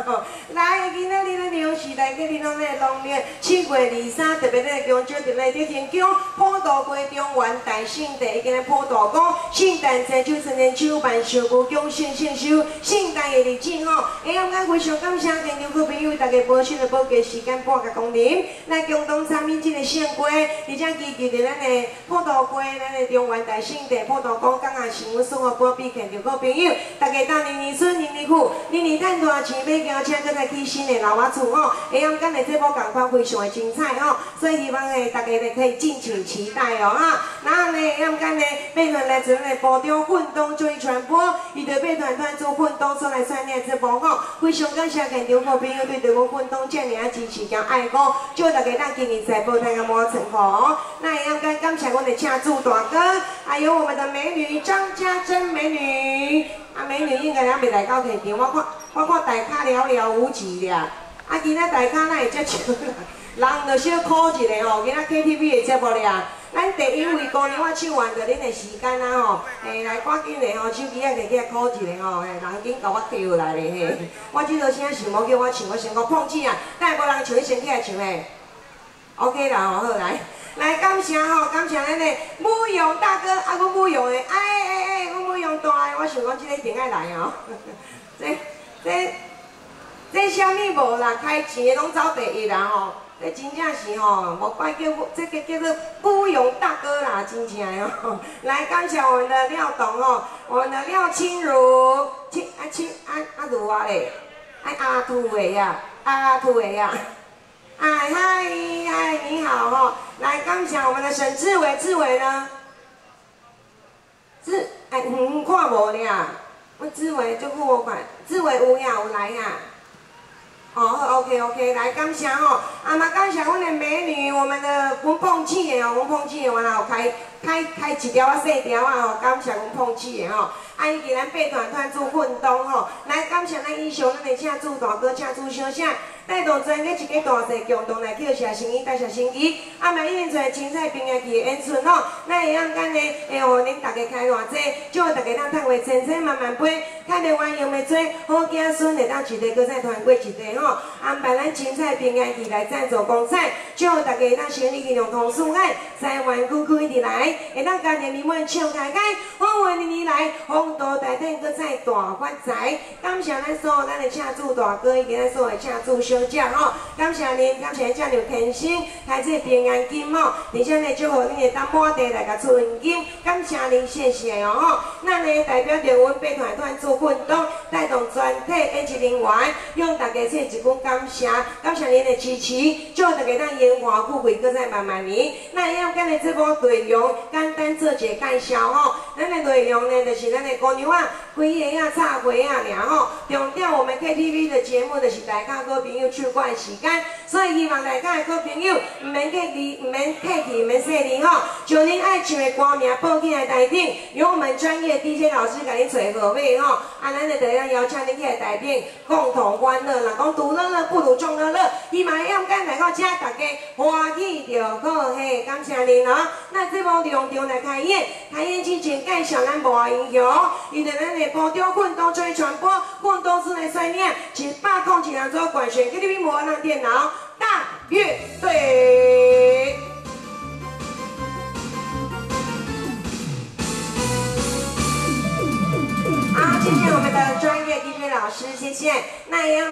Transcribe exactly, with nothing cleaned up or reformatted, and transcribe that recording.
来，今仔日咧粮食来给你拢咧农历七月二三，特别咧强招伫咧伫天宫普渡街中原大圣地，已经咧普渡讲圣诞节就成年手办小姑恭献献收圣诞的日子吼。哎呀，我非常感谢听众朋友大家宝贵的宝贵时间半个光临来共同参与这个盛会，而且支持着咱的普渡街，咱的中原大圣地普渡讲讲啊，新闻生活保庇现场好朋友，大家当年年孙年年富，年年赚大钱，买轿车，搁来起新的老瓦厝吼。哎呀，今日节目赶快非常的精彩吼，所以希望诶大家咧可以敬请期待哦哈。然后呢，哎呀，今日备团来自咱的部长奋斗做传播，伊就备团团做奋斗所来参与节目吼，非常感谢现场好朋友对台湾奋斗这样支持加爱顾，祝大家咱今年财宝大家满成功。那也要感感谢我们的车主大哥，还有我们的美女张家珍美女。啊，美女应该还未来到现场，我看我看大咖寥寥无几俩。啊，今仔大咖哪会遮少人？人就小考一下吼，今仔 K T V 的节目俩。咱第一位姑娘，我唱完着恁的时间啊吼，诶，来赶紧的吼，手机啊摕起来考一下吼，诶，人紧甲我叫来咧嘿。我即落声想要叫我唱，我先讲碰气啊，等下无人唱，你先起来唱诶。OK 啦吼，好来，来感谢吼，感谢咱的武勇大哥，啊，阮武勇的，哎哎哎，阮武勇大的，我想讲即个一定爱来哦。这这这啥物无啦？开钱的拢走第一啦吼。这真正是吼，无怪叫这个叫做武勇大哥啦，真正的吼。来感谢我们的廖董吼，我们的廖清如，清啊清啊啊如啊嘞，哎阿土的呀，阿土的呀。哎嗨嗨，你好吼！来感谢我们的沈志伟，志伟呢？志哎，嗯，看无了，我志伟就付我款，志伟有呀，有来呀。哦 ，OK OK， 来感谢吼，啊嘛感谢阮的美女，我们的阮碰气的哦，阮碰气的完了开开开一条啊细条啊吼，感谢阮碰气的吼。啊，伊伫咱八团团做运动吼，来感谢咱以上咱的车主大哥、车主小姐，带动全个一个大细共同来叫谢生意、带谢生意。啊，嘛演出精彩平安期的演出吼，咱会用咱的会互恁大家开偌济，祝大家咱趁话千千万万倍，看着完用的做好子孙会当一个搁再团过一个吼，安排咱精彩平安期来赞助公仔，祝大家咱生意金融通顺海，三万句句一直来，会当家庭美满笑开开，欢欢年年来。风度大体搁再大发财，感谢咱所有咱的车主大哥以及咱所有的车主小姐吼，感谢您，感谢遮样天生开这平安金吼，而且呢祝福恁会当满地来甲出现金，感谢您，谢谢哦吼。咱呢代表着阮八团团做运动，带动全体演职人员，向大家说一句感谢，感谢您的支持，祝大家咱延华富贵搁再万万年。那要今日这部内容简单做一个介绍吼，咱的内容呢就是咱的。姑娘啊，几个啊，插花啊，尔吼。重点我们 K T V 的节目就是大家好朋友唱歌的时间，所以希望大家的好朋友唔免客气，唔免客气，唔免说你吼，将恁爱唱的歌名报起来台顶，由我们专业 D J 老师给恁找好尾吼。啊，咱就要邀请恁起来台顶，共同欢乐。若讲独乐乐不如众乐乐，希望要干来到遮，大家欢喜就好嘿。感谢您哦。那这部隆重来开演，开演之前介绍咱无英雄。伊在咱的部长运动做传播，运动室的概念，一百空一人做管弦 K T V 无人电脑大乐队。好，谢谢我们的专业 D J 老师，谢谢。那也要。